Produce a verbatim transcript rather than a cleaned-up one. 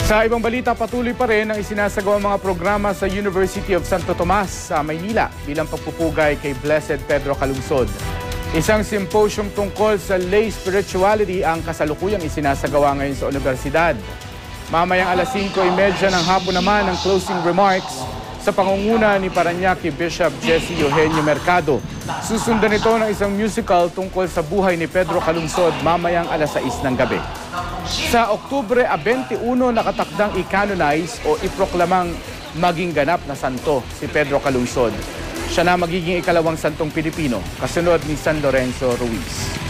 Sa ibang balita, patuloy pa rin ang isinasagawang mga programa sa University of Santo Tomas sa Maynila bilang pagpupugay kay Blessed Pedro Calungsod. Isang symposium tungkol sa lay spirituality ang kasalukuyang isinasagawa ngayon sa universidad. Mamayang alas singko trenta ng hapon naman ang closing remarks sa pangunguna ni Parañaque Bishop Jesse Eugenio Mercado. Susundan ito ng isang musical tungkol sa buhay ni Pedro Calungsod mamayang alas sais ng gabi. Sa Oktubre twenty-one, nakatakdang i-canonize o iproklamang maging ganap na santo si Pedro Calungsod. Siya na magiging ikalawang santong Pilipino, kasunod ni San Lorenzo Ruiz.